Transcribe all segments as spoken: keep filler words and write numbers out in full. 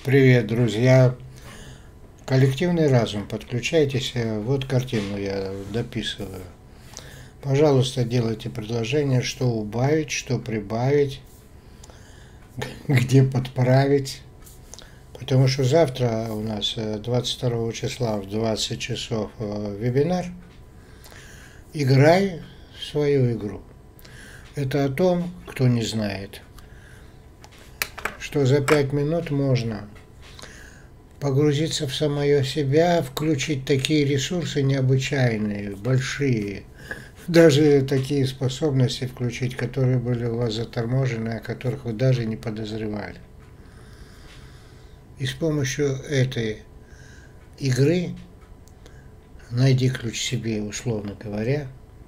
Привет, друзья! Коллективный разум, подключайтесь. Вот картину я дописываю. Пожалуйста, делайте предложение, что убавить, что прибавить, где подправить. Потому что завтра у нас двадцать второго числа в двадцать часов вебинар. Играй в свою игру. Это о том, кто не знает, что за пять минут можно погрузиться в самое себя, включить такие ресурсы необычайные, большие, даже такие способности включить, которые были у вас заторможены, о которых вы даже не подозревали. И с помощью этой игры «Найди ключ себе», условно говоря,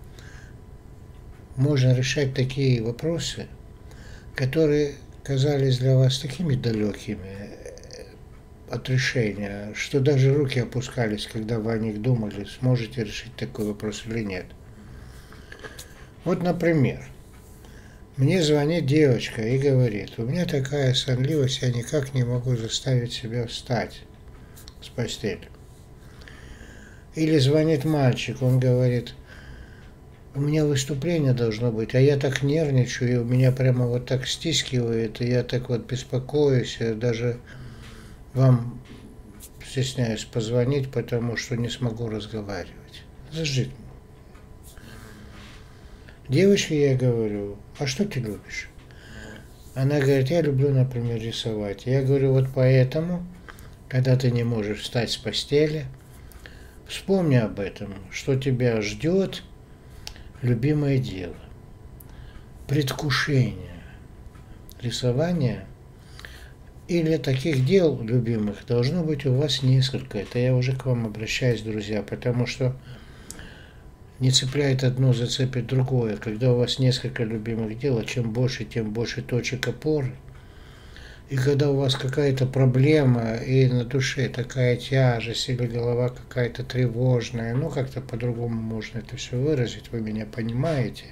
можно решать такие вопросы, которые казались для вас такими далекими от решения, что даже руки опускались, когда вы о них думали, сможете решить такой вопрос или нет. Вот, например, мне звонит девочка и говорит: у меня такая сонливость, я никак не могу заставить себя встать с постели. Или звонит мальчик, он говорит: у меня выступление должно быть, а я так нервничаю, и у меня прямо вот так стискивает, и я так вот беспокоюсь, даже вам стесняюсь позвонить, потому что не смогу разговаривать. Зажить. Девочке я говорю: а что ты любишь? Она говорит: я люблю, например, рисовать. Я говорю: вот поэтому, когда ты не можешь встать с постели, вспомни об этом, что тебя ждет любимое дело, предвкушение, рисование или таких дел любимых должно быть у вас несколько. Это я уже к вам обращаюсь, друзья, потому что не цепляет одно, зацепит другое. Когда у вас несколько любимых дел, а чем больше, тем больше точек опоры. И когда у вас какая-то проблема, и на душе такая тяжесть, или голова какая-то тревожная, ну как-то по-другому можно это все выразить, вы меня понимаете.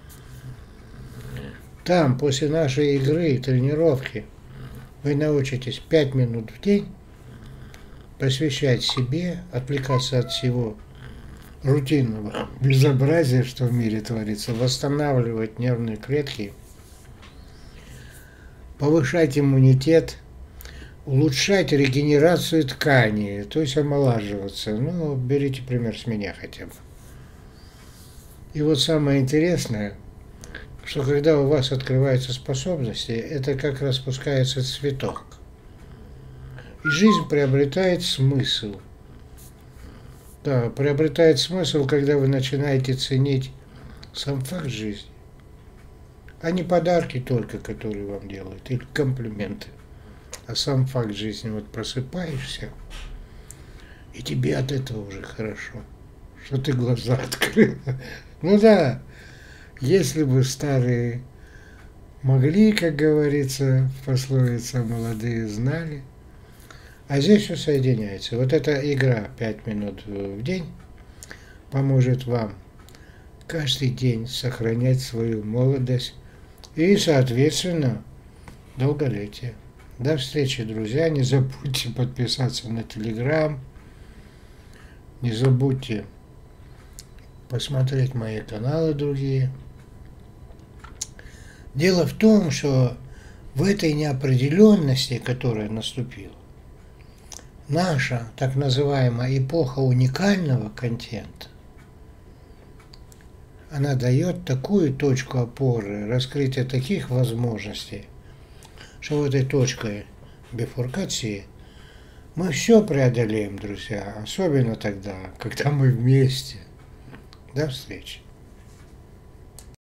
Там, после нашей игры, тренировки, вы научитесь пять минут в день посвящать себе, отвлекаться от всего рутинного безобразия, что в мире творится, восстанавливать нервные клетки, повышать иммунитет, улучшать регенерацию тканей, то есть омолаживаться. Ну, берите пример с меня хотя бы. И вот самое интересное, что когда у вас открываются способности, это как распускается цветок. И жизнь приобретает смысл. Да, приобретает смысл, когда вы начинаете ценить сам факт жизни, а не подарки только, которые вам делают, или комплименты, а сам факт жизни. Вот просыпаешься, и тебе от этого уже хорошо, что ты глаза открыл. Ну да, если бы старые могли, как говорится в пословице, молодые знали. А здесь все соединяется. Вот эта игра пять минут в день поможет вам каждый день сохранять свою молодость и, соответственно, долголетие. До встречи, друзья. Не забудьте подписаться на Телеграм. Не забудьте посмотреть мои каналы другие. Дело в том, что в этой неопределенности, которая наступила, наша так называемая эпоха уникального контента, она дает такую точку опоры, раскрытие таких возможностей, что в этой точке бифуркации мы все преодолеем, друзья, особенно тогда, когда мы вместе. До встречи.